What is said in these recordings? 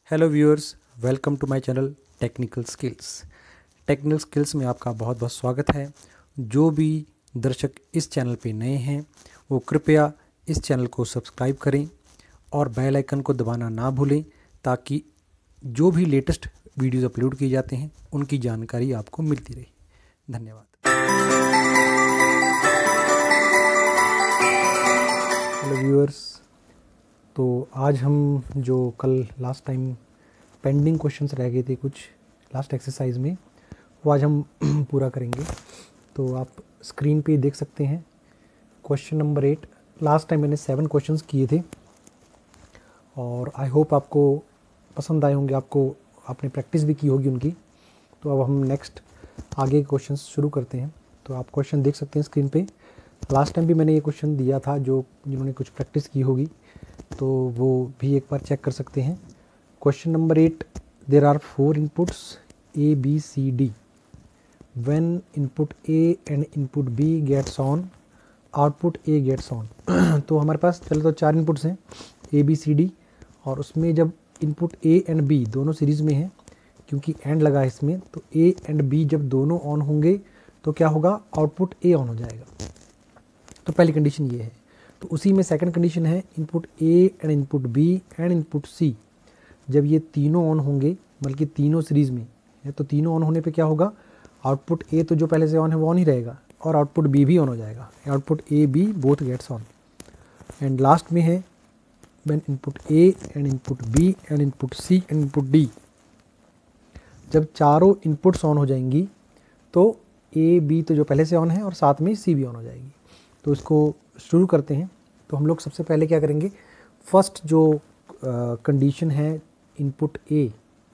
Hello viewers, welcome to my channel Technical Skills. Technical Skills में आपका बहुत बहुत स्वागत है। जो भी दर्शक इस चैनल पे नए हैं वो कृपया इस चैनल को सब्सक्राइब करें और बेल आइकन को दबाना ना भूलें ताकि जो भी लेटेस्ट वीडियोस अपलोड किए जाते हैं उनकी जानकारी आपको मिलती रहे। धन्यवाद। हेलो व्यूअर्स, तो आज हम जो कल लास्ट टाइम पेंडिंग क्वेश्चंस रह गए थे कुछ लास्ट एक्सरसाइज में, वो आज हम पूरा करेंगे। तो आप स्क्रीन पे देख सकते हैं क्वेश्चन नंबर 8। लास्ट टाइम मैंने 7 क्वेश्चंस किए थे और आई होप आपको पसंद आए होंगे, आपने प्रैक्टिस भी की होगी उनकी। तो अब हम नेक्स्ट आगे के क्वेश्चंस शुरू करते हैं। तो आप क्वेश्चन देख सकते हैं स्क्रीन पे। लास्ट टाइम भी मैंने ये क्वेश्चन दिया था, जिन्होंने कुछ प्रैक्टिस की होगी तो वो भी एक बार चेक कर सकते हैं। Question number 8, there are 4 inputs A, B, C, D. When input A and input B gets on, output A gets on. तो हमारे पास चलो तो 4 इनपुट्स हैं A, B, C, D, और उसमें जब इनपुट A एंड B दोनों सीरीज़ में हैं, क्योंकि एंड लगा है इसमें, तो A एंड B जब दोनों ऑन होंगे तो क्या होगा, आउटपुट A ऑन हो जाएगा। तो पहली कंडीशन ये है। तो उसी में सेकंड कंडीशन है input A and input B and input C, जब ये तीनों ऑन होंगे, बल्कि तीनों सीरीज़ में है, तो तीनों ऑन होने पे क्या होगा, आउटपुट A तो जो पहले से ऑन है वो ऑन ही रहेगा और आउटपुट B भी ऑन हो जाएगा। Output A, B both gets on. And last में है when input A and input B and input C and input D, जब चारों इनपुट्स ऑन हो जाएंगी तो A, B तो जो पहले से ऑन है और साथ में C भी ऑन हो जाएगी। तो इसको शुरू करते हैं। तो हम लोग सबसे पहले क्या करेंगे, फर्स्ट जो कंडीशन है input A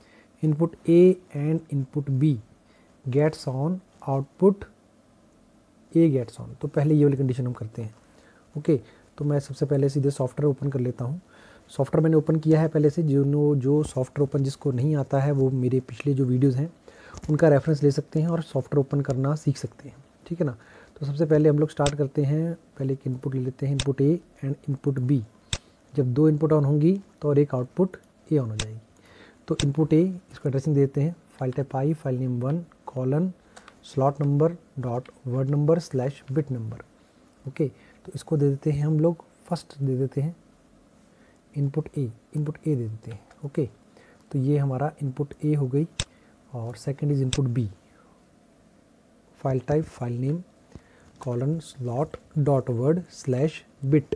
and input B gets on, output A gets on. तो पहले ये वाली कंडीशन हम करते हैं। ओके, तो मैं सबसे पहले सीधे सॉफ्टवेयर ओपन कर लेता हूँ। सॉफ्टवेयर मैंने ओपन किया है पहले से। जो सॉफ्टवेयर ओपन जिसको नहीं आता है वो मेरे पिछले जो वीडियोज़ हैं उनका रेफरेंस ले सकते हैं और सॉफ्टवेयर ओपन करना सीख सकते हैं, ठीक है ना। तो सबसे पहले हम लोग स्टार्ट करते हैं, पहले एक इनपुट ले लेते हैं, input A and input B। जब 2 इनपुट ऑन होंगी तो और एक आउटपुट A ऑन हो जाएगी। तो इनपुट A, इसको एड्रेसिंग देते हैं, file type I, file name 1 colon slot number dot word number slash bit number. Okay, तो इसको दे देते हैं हम लोग, फर्स्ट दे देते हैं इनपुट A दे देते हैं। ओके, तो ये हमारा इनपुट A हो गई और second is input B, file type file name colon slot dot word slash bit.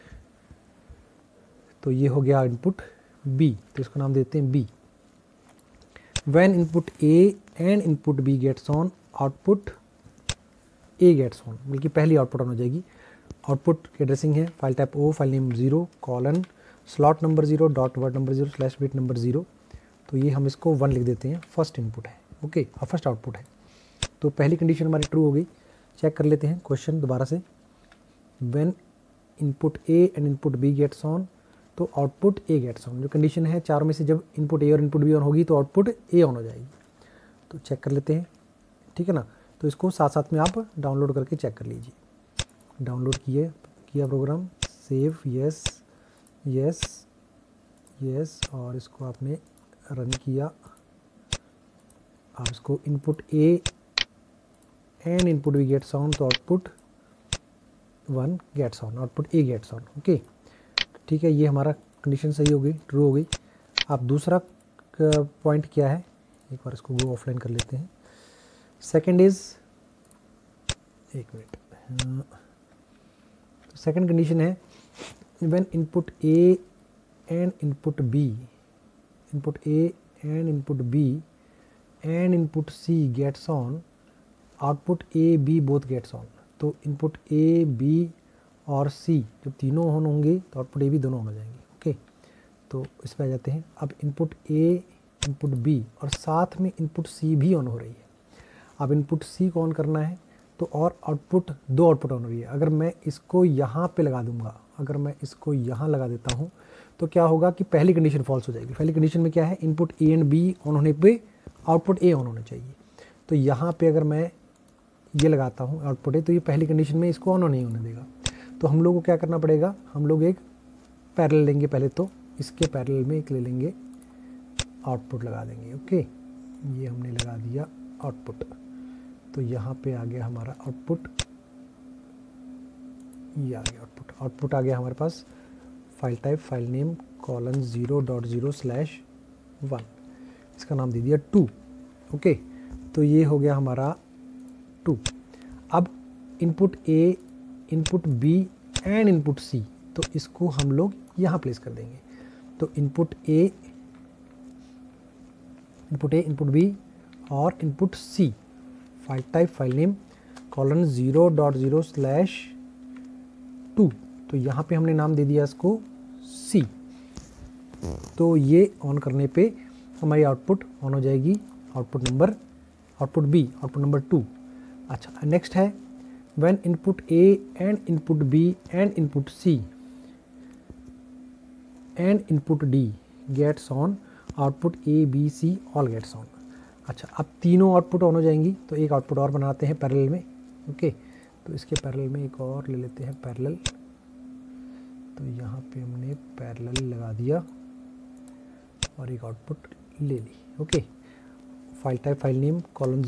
तो ये हो गया इनपुट B, तो इसको नाम देते हैं B। When input A and input B gets on, output A gets on, बल्कि पहली आउटपुट ऑन हो जाएगी। आउटपुट की एड्रेसिंग है file type O, file name 0 colon slot number 0 dot word number 0 slash bit number 0। तो ये हम इसको 1 लिख देते हैं, फर्स्ट इनपुट है। ओके, फर्स्ट आउटपुट है। तो पहली कंडीशन हमारी ट्रू हो गई। चेक कर लेते हैं क्वेश्चन दोबारा से। When input A and input B gets on, तो आउटपुट A गेट्स ऑन। जो कंडीशन है चारों में से जब इनपुट A और इनपुट B ऑन होगी तो आउटपुट A ऑन हो जाएगी। तो चेक कर लेते हैं, ठीक है ना। तो इसको साथ साथ में आप डाउनलोड करके चेक कर लीजिए। डाउनलोड किया program, save, yes yes yes, और इसको आपने रन किया। आप इसको input A and input B gets on, तो output 1 gets on, output A gets on. Okay, ठीक है, ये हमारा कंडीशन सही हो गई, ट्रू हो गई। अब दूसरा पॉइंट क्या है, एक बार इसको गो ऑफलाइन कर लेते हैं। सेकंड इज, एक मिनट, सेकंड कंडीशन है when input A and input B and input C gates on, output A, B both gets on. तो इनपुट A, B और C जब तीनों ऑन होंगे तो आउटपुट A भी दोनों ऑन हो जाएंगे। ओके, तो इस पर आ जाते हैं। अब इनपुट A, इनपुट B और साथ में इनपुट C भी ऑन हो रही है। अब इनपुट C को ऑन करना है तो और दो आउटपुट ऑन हो रही है। अगर मैं इसको यहाँ पे लगा दूंगा, अगर मैं इसको यहाँ लगा देता हूँ तो क्या होगा कि पहली कंडीशन फॉल्स हो जाएगी। पहली कंडीशन में क्या है, input A and B on होने पे आउटपुट A ऑन होना चाहिए। तो यहाँ पे अगर मैं ये लगाता हूँ आउटपुट A, तो ये पहली कंडीशन में इसको ऑन नहीं होने देगा। तो हम लोग को क्या करना पड़ेगा, हम लोग एक पैरेलल लेंगे। पहले तो इसके पैरेलल में एक ले लेंगे आउटपुट लगा देंगे। ओके, ये हमने लगा दिया आउटपुट। तो यहाँ पे आ गया हमारा आउटपुट, ये आ गया आउटपुट। आउटपुट आ गया हमारे पास file type file name colon 0.0/1, इसका नाम दे दिया 2। ओके, तो ये हो गया हमारा 2। अब input A, input B and input C, तो इसको हम लोग यहाँ प्लेस कर देंगे। तो इनपुट ए, इनपुट बी और input C, file type file name colon 0.0/2, तो यहाँ पे हमने नाम दे दिया इसको सी। तो ये ऑन करने पे हमारी आउटपुट ऑन हो जाएगी, आउटपुट बी, आउटपुट नंबर 2। अच्छा, नेक्स्ट है when input A and input B and input C and input D gets on, output A B C all gets on. अच्छा, अब तीनों आउटपुट ऑन हो जाएंगी, तो एक आउटपुट और बनाते हैं पैरेलल में। ओके, तो इसके पैरेलल में एक और ले लेते हैं पैरेलल। तो यहाँ पे हमने पैरेलल लगा दिया और एक आउटपुट ले ली। Okay, file type file name colon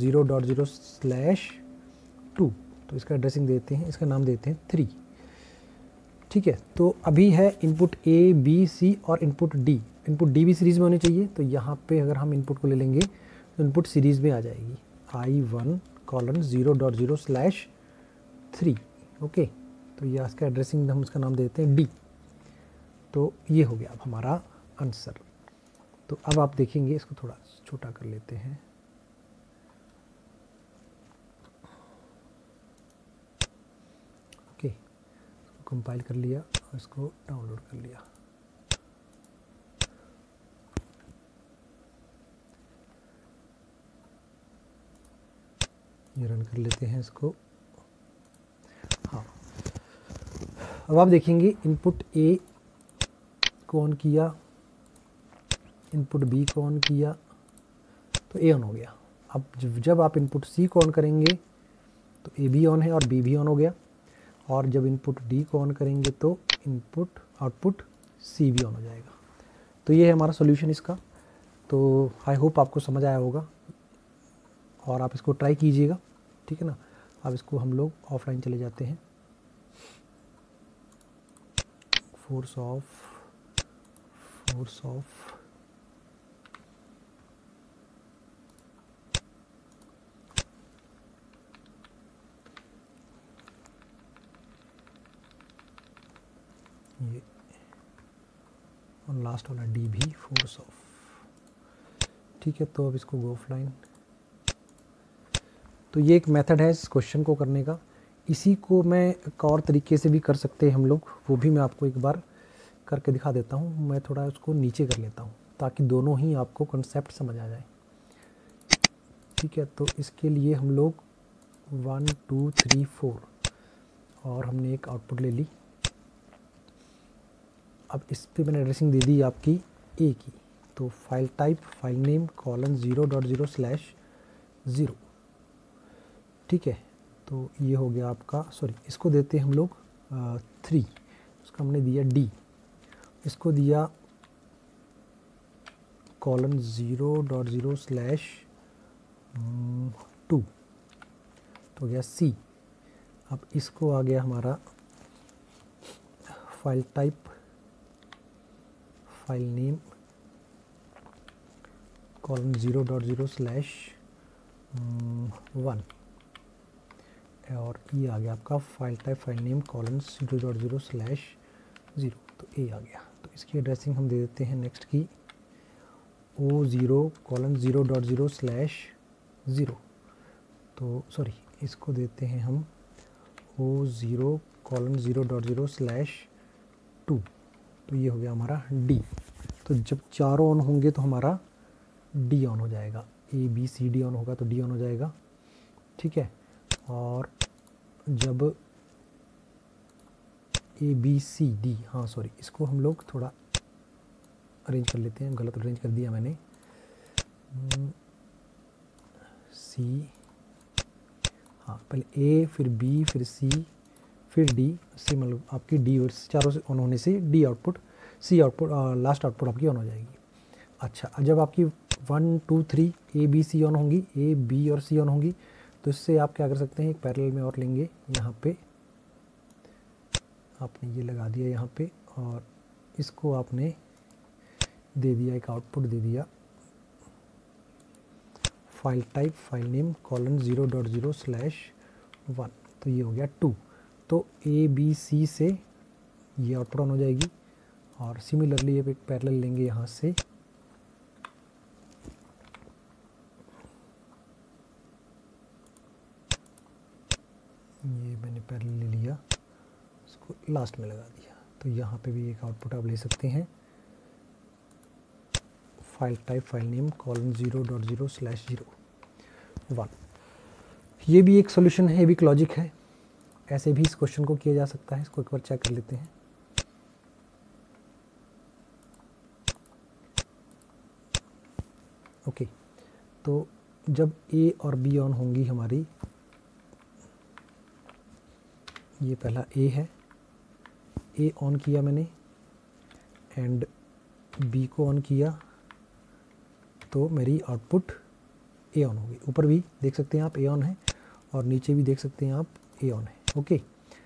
0.0/2, तो इसका एड्रेसिंग देते हैं, इसका नाम देते हैं 3। ठीक है, तो अभी है इनपुट ए बी सी और इनपुट डी। इनपुट डी भी सीरीज़ में होनी चाहिए, तो यहाँ पे अगर हम इनपुट को ले लेंगे तो इनपुट सीरीज़ में आ जाएगी I1 कॉलन 0.0/3। ओके, तो ये इसका एड्रेसिंग हम इसका नाम देते हैं डी। तो ये हो गया अब हमारा आंसर। तो अब आप देखेंगे, इसको थोड़ा छोटा कर लेते हैं। ओके, इसको कंपाइल कर लिया और इसको डाउनलोड कर लिया। ये रन कर लेते हैं इसको। हाँ, अब आप देखेंगे इनपुट ए को ऑन किया, इनपुट बी को ऑन किया, तो ए ऑन हो गया। अब जब आप इनपुट सी को ऑन करेंगे तो ए भी ऑन है और बी भी ऑन हो गया, और जब इनपुट डी को ऑन करेंगे तो इनपुट आउटपुट सी भी ऑन हो जाएगा। तो ये है हमारा सॉल्यूशन इसका। तो आई होप आपको समझ आया होगा और आप इसको ट्राई कीजिएगा, ठीक है ना। अब इसको हम लोग ऑफलाइन चले जाते हैं। फोर्स ऑफ ये और लास्ट वाला डी भी फोर्स ऑफ। ठीक है, तो अब इसको गो ऑफलाइन। तो ये एक मेथड है इस क्वेश्चन को करने का। इसी को मैं एक और तरीके से भी कर सकते हैं हम लोग, वो भी मैं आपको एक बार करके दिखा देता हूँ। मैं थोड़ा उसको नीचे कर लेता हूँ ताकि दोनों ही आपको कॉन्सेप्ट समझ आ जाए। ठीक है, तो इसके लिए हम लोग 1 2 3 4 और हमने एक आउटपुट ले ली। अब इस पर मैंने एड्रेसिंग दे दी आपकी ए की। तो file type file name colon 0.0/0। ठीक है, तो ये हो गया आपका, सॉरी इसको देते हैं हम लोग 3, उसका हमने दिया डी, इसको दिया कॉलन 0.0/2, तो गया सी। अब इसको आ गया हमारा file type file name colon 0.0/1, और ये आ गया आपका file type file name colon 0.0/0, तो ए आ गया। तो इसकी एड्रेसिंग हम दे देते हैं नेक्स्ट की O0 कॉलन 0.0/0, तो सॉरी इसको देते हैं हम O0 कॉलन 0.0/2, तो ये हो गया हमारा डी। तो जब चारों ऑन होंगे तो हमारा डी ऑन हो जाएगा, A B C D on होगा तो डी ऑन हो जाएगा। ठीक है, और जब ए बी सी डी, हाँ सॉरी इसको हम लोग थोड़ा अरेंज कर लेते हैं, गलत अरेंज कर दिया मैंने। सी, हाँ पहले ए फिर बी फिर सी फिर डी, सी मतलब आपकी डी चारों से ऑन होने से D output, C output, last output आपकी ऑन हो जाएगी। अच्छा, जब आपकी 1 2 3 ए बी सी ऑन होंगी, ए बी और सी ऑन होंगी, तो इससे आप क्या कर सकते हैं, एक पैरेलल में और लेंगे, यहाँ पे आपने ये लगा दिया यहाँ पे, और इसको आपने दे दिया, एक आउटपुट दे दिया, फाइल टाइप फाइल नेम :0.0/1, तो ये हो गया 2। तो ए बी सी से ये आउटपुट ऑन हो जाएगी, और सिमिलरली अब एक पैरेलल लेंगे यहाँ से, ये मैंने पैरेलल ले लिया, इसको लास्ट में लगा दिया, तो यहाँ पे भी एक आउटपुट आप ले सकते हैं, फाइल टाइप फाइल नेम :0.0/01। ये भी एक सॉल्यूशन है, ये भी एक लॉजिक है, ऐसे भी इस क्वेश्चन को किया जा सकता है। इसको एक बार चेक कर लेते हैं। ओके, तो जब ए और बी ऑन होंगी हमारी, ये पहला ए है, ए ऑन किया मैंने एंड बी को ऑन किया, तो मेरी आउटपुट ए ऑन होगी। ऊपर भी देख सकते हैं आप ए ऑन है, और नीचे भी देख सकते हैं आप ए ऑन है। ओके,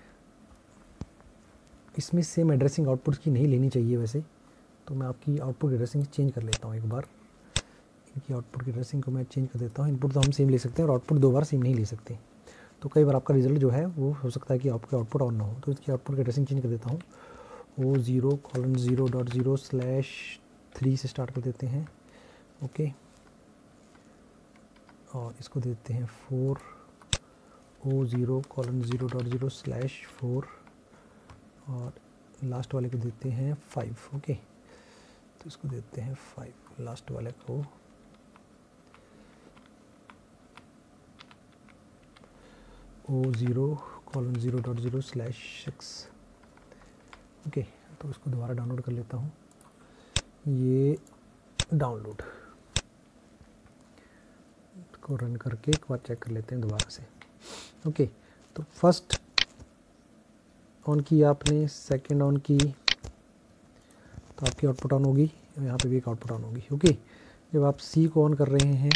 इसमें सेम एड्रेसिंग आउटपुट की नहीं लेनी चाहिए वैसे, तो मैं आपकी आउटपुट एड्रेसिंग चेंज कर लेता हूँ एक बार। इनकी आउटपुट की एड्रेसिंग को मैं चेंज कर देता हूँ। इनपुट तो हम सेम ले सकते हैं और आउटपुट दो बार सेम नहीं ले सकते, तो कई बार आपका रिजल्ट जो है वो हो सकता है कि आपका आउटपुट ऑन ना हो। तो इसकी आउटपुट की एड्रेसिंग चेंज कर देता हूँ, वो 0:0.0/3 से स्टार्ट कर देते हैं। ओके, और इसको देते हैं 4, ओ 0:0.0/4, और लास्ट वाले को देते हैं 5। ओके, तो इसको देते हैं 5, लास्ट वाले को ओ 0:0.0/6। ओके, तो इसको दोबारा डाउनलोड कर लेता हूँ। ये डाउनलोड को रन करके एक बार चेक कर लेते हैं दोबारा से। ओके, तो फर्स्ट ऑन की आपने, सेकंड ऑन की, तो आपकी आउटपुट ऑन होगी, यहाँ पे भी एक आउटपुट ऑन होगी। ओके, जब आप सी को ऑन कर रहे हैं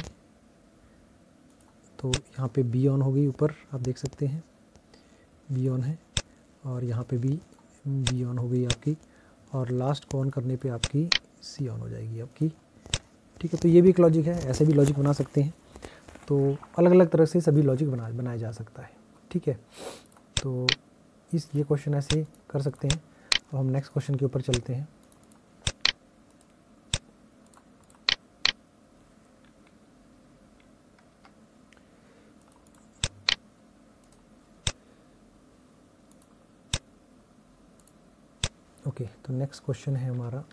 तो यहाँ पे बी ऑन होगी, ऊपर आप देख सकते हैं बी ऑन है, और यहाँ पे भी बी ऑन हो गई आपकी, और लास्ट को ऑन करने पे आपकी सी ऑन हो जाएगी आपकी। ठीक है, तो ये भी एक लॉजिक है, ऐसे भी लॉजिक बना सकते हैं। तो अलग अलग तरह से सभी लॉजिक बनाया जा सकता है। ठीक है, तो ये क्वेश्चन ऐसे कर सकते हैं। अब हम नेक्स्ट क्वेश्चन के ऊपर चलते हैं। ओके, तो नेक्स्ट क्वेश्चन है हमारा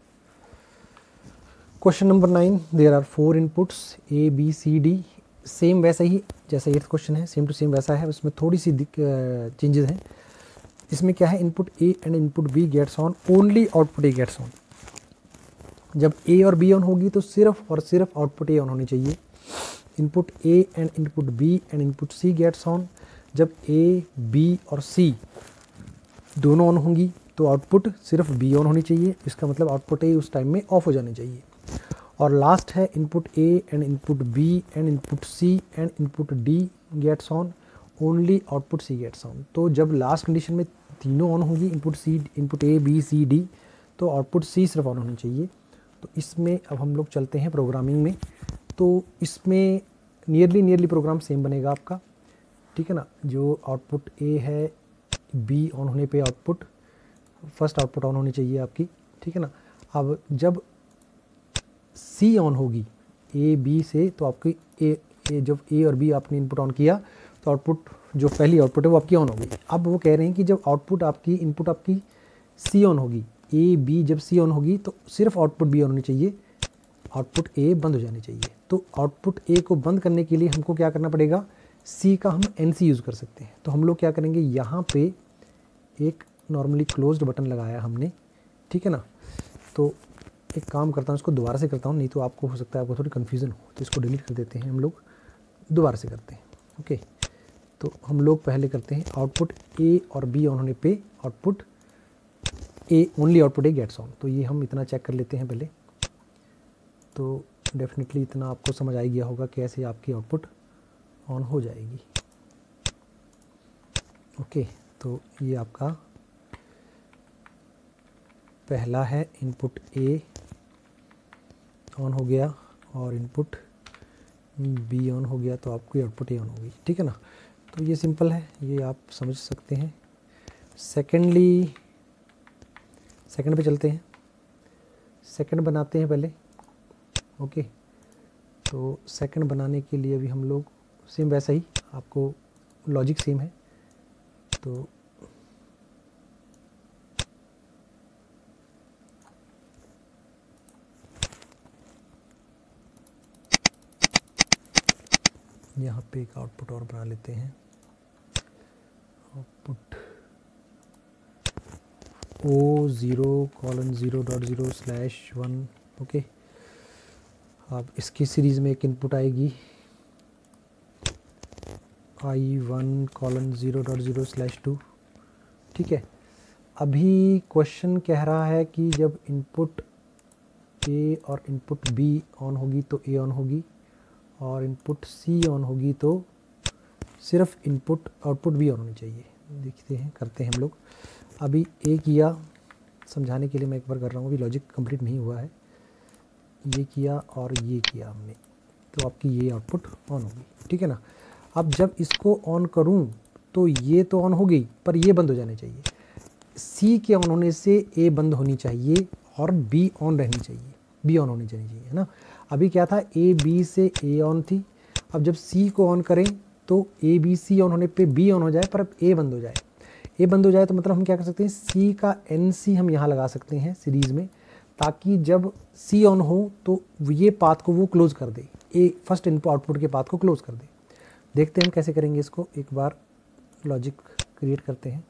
question number 9। There are 4 inputs A B C D. Same वैसा ही जैसा 8th क्वेश्चन है, सेम टू सेम वैसा है, उसमें थोड़ी सी चेंजेस हैं। इसमें क्या है, input A and input B gets on, only output A gets on. जब ए और बी ऑन होगी तो सिर्फ और सिर्फ आउटपुट ए ऑन होनी चाहिए। Input A and input B and input C gets on. जब ए बी और सी दोनों ऑन होंगी तो आउटपुट सिर्फ बी ऑन होनी चाहिए, इसका मतलब आउटपुट ए उस टाइम में ऑफ हो जानी चाहिए। और लास्ट है input A and input B and input C and input D gets on, only output C gets on. तो जब लास्ट कंडीशन में तीनों ऑन होंगी, input A B C D, तो आउटपुट सी सिर्फ ऑन होनी चाहिए। तो इसमें अब हम लोग चलते हैं प्रोग्रामिंग में। तो इसमें नियरली प्रोग्राम सेम बनेगा आपका। ठीक है ना, जो आउटपुट ए है, बी ऑन होने पे आउटपुट फर्स्ट आउटपुट ऑन होनी चाहिए आपकी। ठीक है ना, अब जब सी ऑन होगी ए बी से, तो आपकी जब ए और बी आपने इनपुट ऑन किया तो आउटपुट जो पहली आउटपुट है वो आपकी ऑन होगी। अब वो कह रहे हैं कि जब इनपुट आपकी सी ऑन होगी, ए बी जब सी ऑन होगी तो सिर्फ आउटपुट बी ऑन होनी चाहिए, आउटपुट ए बंद हो जानी चाहिए। तो आउटपुट ए को बंद करने के लिए हमको क्या करना पड़ेगा, सी का हम NC यूज़ कर सकते हैं। तो हम लोग क्या करेंगे, यहाँ पे एक नॉर्मली क्लोज्ड बटन लगाया हमने। ठीक है ना, तो एक काम करता हूँ, इसको दोबारा से करता हूँ, नहीं तो आपको हो सकता है आपको थोड़ी कन्फ्यूज़न हो, तो इसको डिलीट कर देते हैं, हम लोग दोबारा से करते हैं। ओके, तो हम लोग पहले करते हैं आउटपुट ए और बी ऑन होने पे output A, only output A gets on. तो ये हम इतना चेक कर लेते हैं पहले। तो डेफिनेटली इतना आपको समझ आ ही गया होगा कैसे आपकी आउटपुट ऑन हो जाएगी। ओके, तो ये आपका पहला है, इनपुट ए ऑन हो गया और इनपुट बी ऑन हो गया, तो आपकी आउटपुट ए ऑन होगी, ठीक है ना। तो ये सिंपल है, ये आप समझ सकते हैं। सेकेंड पे चलते हैं, सेकंड बनाते हैं पहले। ओके, तो सेकंड बनाने के लिए भी हम लोग सेम वैसा ही, आपको लॉजिक सेम है। तो यहाँ पे एक आउटपुट और बना लेते हैं, आउटपुट O0:0.0/1। ओके, अब इसकी सीरीज़ में एक इनपुट आएगी I1:0.0/2, ठीक है। अभी क्वेश्चन कह रहा है कि जब इनपुट ए और इनपुट बी ऑन होगी तो ए ऑन होगी, और इनपुट सी ऑन होगी तो सिर्फ आउटपुट बी ऑन होनी चाहिए। देखते हैं, करते हैं हम लोग। अभी ए किया, समझाने के लिए मैं एक बार कर रहा हूँ, अभी लॉजिक कंप्लीट नहीं हुआ है। ये किया और ये किया हमने, तो आपकी ये आउटपुट ऑन होगी, ठीक है ना। अब जब इसको ऑन करूँ तो ये तो ऑन हो गई, पर ये बंद हो जाने चाहिए। सी के ऑन होने से ए बंद होनी चाहिए और बी ऑन रहनी चाहिए, बी ऑन होनी चाहिए, है ना। अभी क्या था, ए बी से ए ऑन थी, अब जब सी को ऑन करें तो ए बी सी ऑन होने पे बी ऑन हो जाए, पर अब ए बंद हो जाए। ए बंद हो जाए तो मतलब हम क्या कर सकते हैं, सी का एन सी हम यहाँ लगा सकते हैं सीरीज़ में, ताकि जब सी ऑन हो तो ये पाथ को वो क्लोज़ कर दे, ए फर्स्ट इनपुट आउटपुट के पाथ को क्लोज़ कर दे। देखते हैं हम कैसे करेंगे इसको, एक बार लॉजिक क्रिएट करते हैं,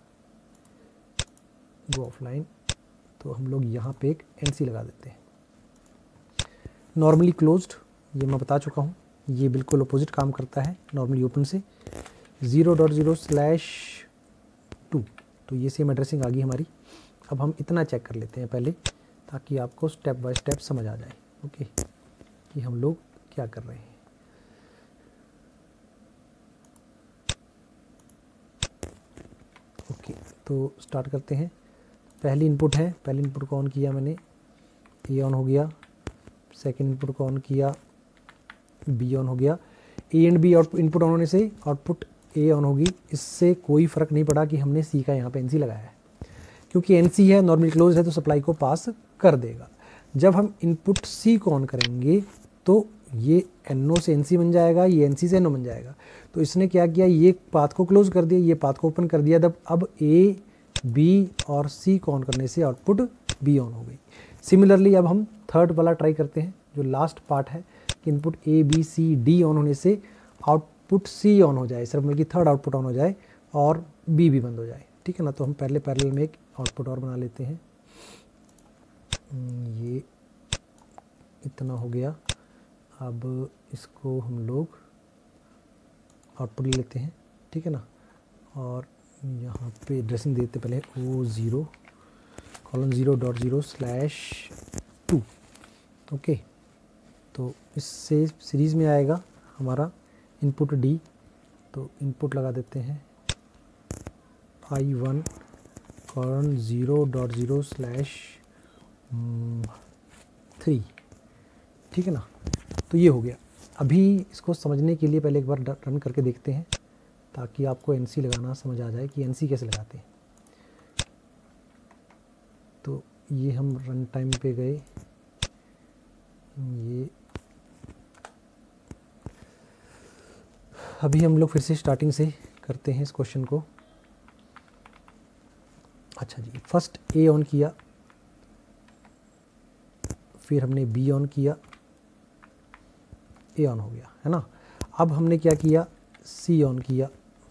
गो ऑफलाइन। तो हम लोग यहाँ पे एक एन सी लगा देते हैं, नॉर्मली क्लोज्ड, ये मैं बता चुका हूँ, ये बिल्कुल अपोजिट काम करता है नॉर्मली ओपन से। 0.0/2, तो ये सेम एड्रेसिंग आ गई हमारी। अब हम इतना चेक कर लेते हैं पहले, ताकि आपको स्टेप बाय स्टेप समझ आ जाए, ओके, कि हम लोग क्या कर रहे हैं। ओके, तो स्टार्ट करते हैं। पहली इनपुट है, पहली इनपुट को ऑन किया मैंने, ए ऑन हो गया। सेकेंड इनपुट को ऑन किया, बी ऑन हो गया। A and B input on होने से आउटपुट ए ऑन होगी। इससे कोई फ़र्क नहीं पड़ा कि हमने सी का यहाँ पे एन सी लगाया है, क्योंकि एन सी है, नॉर्मली क्लोज है, तो सप्लाई को पास कर देगा। जब हम इनपुट सी को ऑन करेंगे तो ये एन से एन सी बन जाएगा, ये एन सी से एन ओ बन जाएगा। तो इसने क्या किया, ये पाथ को क्लोज कर दिया, ये पाथ को ओपन कर दिया। अब ए बी और सी को ऑन करने से आउटपुट बी ऑन हो गई। सिमिलरली अब हम थर्ड वाला ट्राई करते हैं, जो लास्ट पार्ट है कि input A B C D on होने से आउटपुट सी ऑन हो जाए, सिर्फ मतलब कि थर्ड आउटपुट ऑन हो जाए और बी भी बंद हो जाए, ठीक है ना। तो हम पहले पैरेलल में एक आउटपुट और बना लेते हैं, ये इतना हो गया। अब इसको हम लोग आउटपुट ले लेते हैं, ठीक है ना, और यहाँ पे एड्रेसिंग देते पहले O0:0/2। ओके, तो इससे सीरीज़ में आएगा हमारा इनपुट डी, तो इनपुट लगा देते हैं I1:0.0/3, ठीक है ना। तो ये हो गया। अभी इसको समझने के लिए पहले एक बार रन करके देखते हैं, ताकि आपको एनसी लगाना समझ आ जाए कि एनसी कैसे लगाते हैं। तो ये हम रन टाइम पे गए, ये अभी हम लोग फिर से स्टार्टिंग से करते हैं इस क्वेश्चन को। अच्छा जी, फर्स्ट ए ऑन किया, फिर हमने बी ऑन किया, ए ऑन हो गया, है ना। अब हमने क्या किया, सी ऑन किया,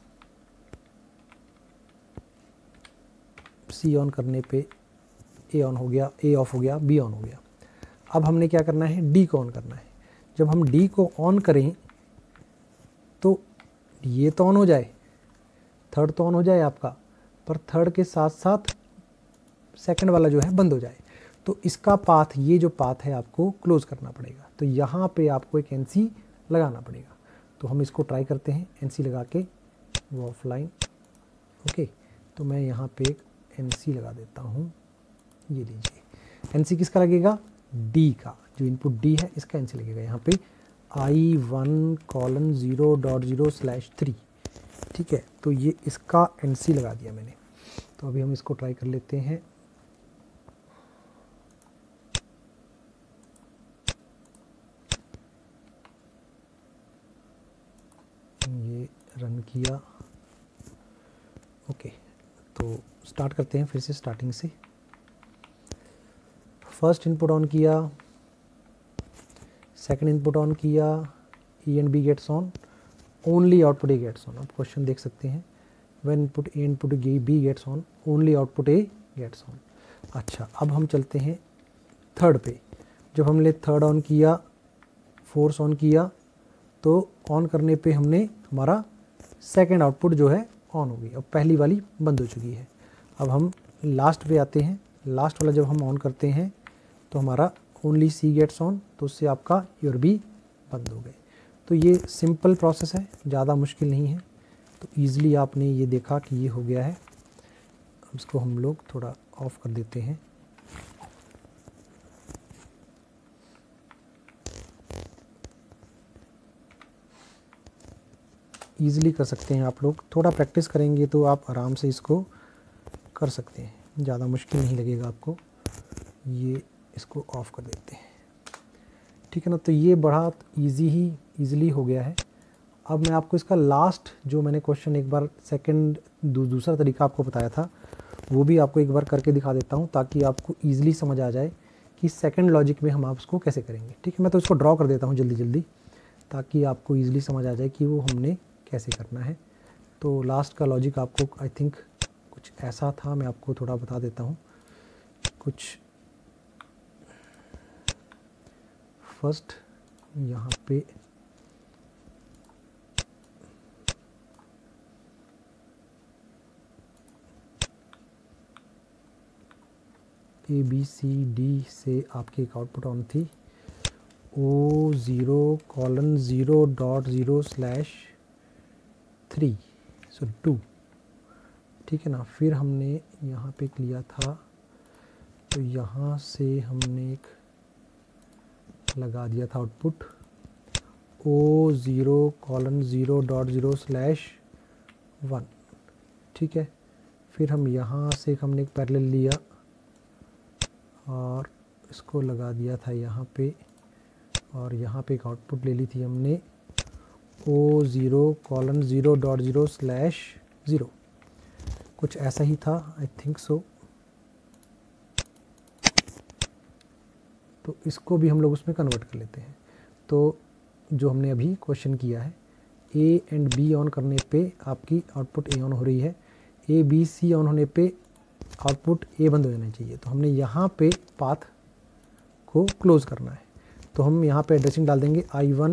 सी ऑन करने पे ए ऑन हो गया, ए ऑफ हो गया, बी ऑन हो गया। अब हमने क्या करना है, डी को ऑन करना है। जब हम डी को ऑन करें तो ये तो ऑन हो जाए, थर्ड तो ऑन हो जाए आपका, पर थर्ड के साथ साथ सेकंड वाला जो है बंद हो जाए। तो इसका पाथ, ये जो पाथ है आपको क्लोज करना पड़ेगा। तो यहाँ पे आपको एक NC लगाना पड़ेगा। तो हम इसको ट्राई करते हैं NC लगा के, वो ऑफलाइन। ओके, तो मैं यहाँ पे एक NC लगा देता हूँ। ये लीजिए, NC किसका लगेगा? D का, जो इनपुट D है इसका NC लगेगा यहाँ पे I1:0.0/3। ठीक है, तो ये इसका NC लगा दिया मैंने। तो अभी हम इसको ट्राई कर लेते हैं। ये रन किया। ओके, तो स्टार्ट करते हैं फिर से स्टार्टिंग से। फर्स्ट इनपुट ऑन किया, सेकंड इनपुट ऑन किया, E and B gets on, only output A gets on. आप क्वेश्चन देख सकते हैं, when input A input B gets on, only output A gets on. अच्छा, अब हम चलते हैं थर्ड पे। जब हमने थर्ड ऑन किया, फोर्स ऑन किया, तो ऑन करने पे हमने हमारा सेकंड आउटपुट जो है ऑन हो गई। अब पहली वाली बंद हो चुकी है। अब हम लास्ट पे आते हैं। लास्ट वाला जब हम ऑन करते हैं तो हमारा ओनली C गेट्स ऑन, तो उससे आपका A और B बंद हो गए। तो ये सिंपल प्रोसेस है, ज़्यादा मुश्किल नहीं है। तो ईज़िली आपने ये देखा कि ये हो गया है। अब इसको हम लोग थोड़ा ऑफ कर देते हैं। ईज़िली कर सकते हैं आप लोग, थोड़ा प्रैक्टिस करेंगे तो आप आराम से इसको कर सकते हैं, ज़्यादा मुश्किल नहीं लगेगा आपको। ये इसको ऑफ़ कर देते हैं, ठीक है ना। तो ये बड़ा ईज़िली हो गया है। अब मैं आपको इसका लास्ट जो मैंने क्वेश्चन एक बार सेकंड दूसरा तरीका आपको बताया था, वो भी आपको एक बार करके दिखा देता हूँ, ताकि आपको ईज़िली समझ आ जाए कि सेकंड लॉजिक में हम आप उसको कैसे करेंगे। ठीक है, मैं तो इसको ड्रॉ कर देता हूँ जल्दी, ताकि आपको ईज़िली समझ आ जाए कि वो हमने कैसे करना है। तो लास्ट का लॉजिक आपको आई थिंक कुछ ऐसा था, मैं आपको थोड़ा बता देता हूँ। कुछ फर्स्ट यहाँ पे ABCD से आपकी एक आउटपुट ऑन थी, O0:0.0/3, सो 2। ठीक है ना। फिर हमने यहाँ पे लिया था, तो यहाँ से हमने एक लगा दिया था आउटपुट O0:0.0/1। ठीक है, फिर हम यहाँ से हमने एक पैरेलल लिया और इसको लगा दिया था यहाँ पे, और यहाँ पे एक आउटपुट ले ली थी हमने O0:0.0/0। कुछ ऐसा ही था, आई थिंक सो। तो इसको भी हम लोग उसमें कन्वर्ट कर लेते हैं। तो जो हमने अभी क्वेश्चन किया है, A एंड B ऑन करने पे आपकी आउटपुट A ऑन हो रही है, A B C ऑन होने पे आउटपुट A बंद हो जाना चाहिए। तो हमने यहाँ पे पाथ को क्लोज करना है। तो हम यहाँ पे एड्रेसिंग डाल देंगे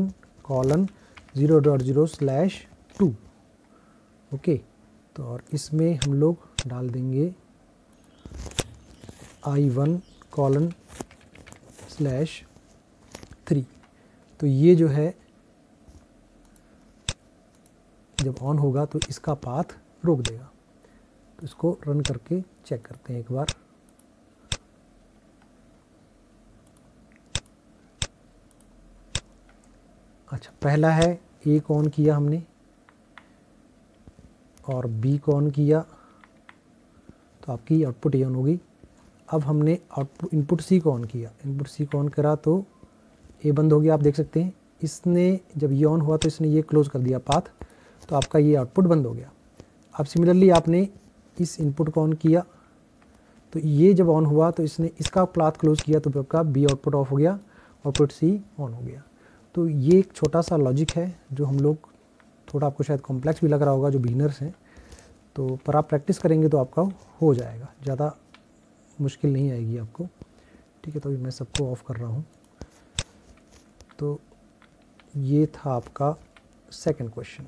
I1:0.0/2। ओके, तो और इसमें हम लोग डाल देंगे I1:3। तो ये जो है जब ऑन होगा तो इसका पाथ रोक देगा। तो इसको रन करके चेक करते हैं एक बार। अच्छा, पहला है A को ऑन किया हमने और B को ऑन किया, तो आपकी आउटपुट A ऑन होगी। अब हमने आउटपुट इनपुट C को ऑन किया, इनपुट C को ऑन करा तो A बंद हो गया। आप देख सकते हैं, इसने जब ये ऑन हुआ तो इसने ये क्लोज कर दिया पाथ, तो आपका ये आउटपुट बंद हो गया। अब सिमिलरली आपने इस इनपुट को ऑन किया, तो ये जब ऑन हुआ तो इसने इसका पाथ क्लोज किया, तो आपका B आउटपुट ऑफ हो गया, आउटपुट C ऑन हो गया। तो ये एक छोटा सा लॉजिक है जो हम लोग, थोड़ा आपको शायद कॉम्प्लेक्स भी लग रहा होगा जो बिगिनर्स हैं, तो पर आप प्रैक्टिस करेंगे तो आपका हो जाएगा, ज़्यादा मुश्किल नहीं आएगी आपको। ठीक है, तो अभी मैं सबको ऑफ कर रहा हूँ। तो ये था आपका सेकंड क्वेश्चन।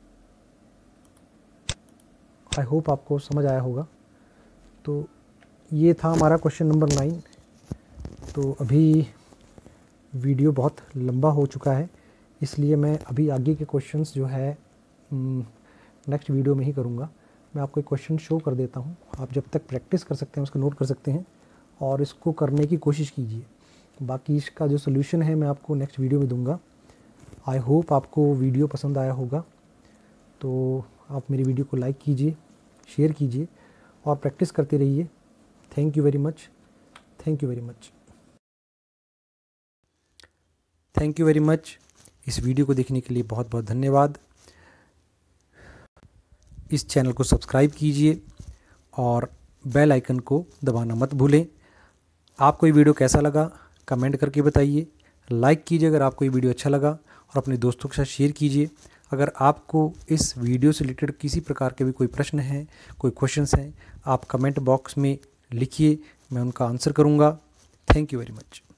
आई होप आपको समझ आया होगा। तो ये था हमारा क्वेश्चन नंबर 9। तो अभी वीडियो बहुत लंबा हो चुका है, इसलिए मैं अभी आगे के क्वेश्चंस जो है नेक्स्ट वीडियो में ही करूँगा। मैं आपको एक क्वेश्चन शो कर देता हूँ, आप जब तक प्रैक्टिस कर सकते हैं उसको नोट कर सकते हैं और इसको करने की कोशिश कीजिए। बाकी इसका जो सोल्यूशन है मैं आपको नेक्स्ट वीडियो में दूंगा। आई होप आपको वीडियो पसंद आया होगा, तो आप मेरी वीडियो को लाइक कीजिए, शेयर कीजिए और प्रैक्टिस करते रहिए। Thank you very much, thank you very much, thank you very much. इस वीडियो को देखने के लिए बहुत बहुत धन्यवाद। इस चैनल को सब्सक्राइब कीजिए और बेल आइकन को दबाना मत भूलें। आपको ये वीडियो कैसा लगा कमेंट करके बताइए। लाइक कीजिए अगर आपको ये वीडियो अच्छा लगा और अपने दोस्तों के साथ शेयर कीजिए। अगर आपको इस वीडियो से रिलेटेड किसी प्रकार के भी कोई प्रश्न हैं, कोई क्वेश्चंस हैं, आप कमेंट बॉक्स में लिखिए, मैं उनका आंसर करूँगा। Thank you very much.